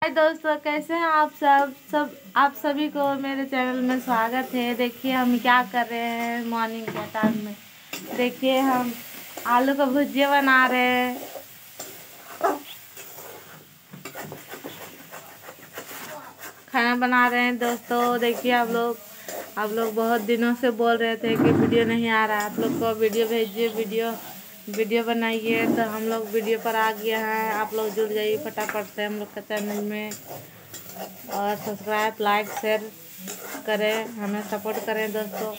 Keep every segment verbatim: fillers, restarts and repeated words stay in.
दोस्तों, कैसे हैं आप सब सब आप सभी को मेरे चैनल में स्वागत है। देखिए हम क्या कर रहे हैं मॉर्निंग के टाइम में। देखिए हम आलू का भुजिया बना रहे हैं। खाना बना रहे हैं दोस्तों। देखिए आप लोग आप लोग बहुत दिनों से बोल रहे थे कि वीडियो नहीं आ रहा, आप लोग को वीडियो भेजिए, वीडियो वीडियो बनाइए। तो हम लोग वीडियो पर आ गए हैं। आप लोग जुड़ जाइए फटाफट से हम लोग के चैनल में और सब्सक्राइब लाइक शेयर करें, हमें सपोर्ट करें दोस्तों।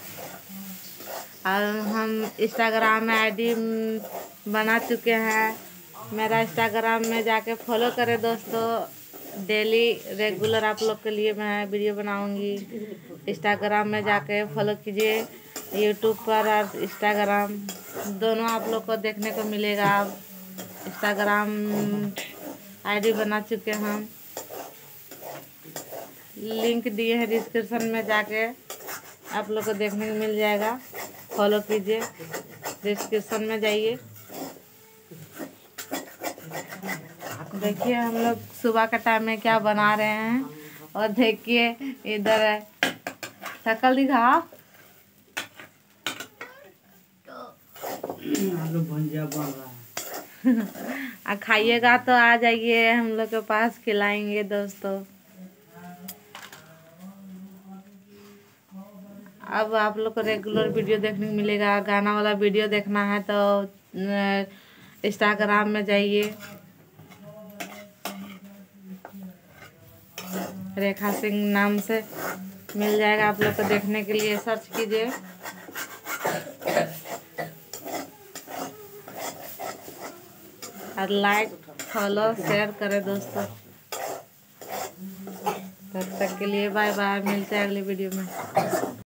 और हम इंस्टाग्राम में आईडी बना चुके हैं। मेरा इंस्टाग्राम में जाके फॉलो करें दोस्तों। डेली रेगुलर आप लोग के लिए मैं वीडियो बनाऊंगी। इंस्टाग्राम में जाके फॉलो कीजिए। यूट्यूब पर और इंस्टाग्राम दोनों आप लोग को देखने को मिलेगा। आप इंस्टाग्राम आईडी बना चुके हैं हम, लिंक दिए हैं डिस्क्रिप्शन में, जाके आप लोग को देखने को मिल जाएगा। फॉलो कीजिए, डिस्क्रिप्शन में जाइए। देखिए हम लोग सुबह का टाइम में क्या बना रहे हैं। और देखिए इधर है, शक्ल दिखाओ। आलू भुजिया बन रहा है। खाइएगा तो आ जाइए, हम लोग के पास खिलाएंगे दोस्तों। अब आप लोग को रेगुलर वीडियो देखने को मिलेगा। गाना वाला वीडियो देखना है तो इंस्टाग्राम में जाइए, रेखा सिंह नाम से मिल जाएगा। आप लोग को देखने के लिए सर्च कीजिए। और लाइक फॉलो शेयर करें दोस्तों। तब तक के लिए बाय बाय, मिलते हैं अगले वीडियो में।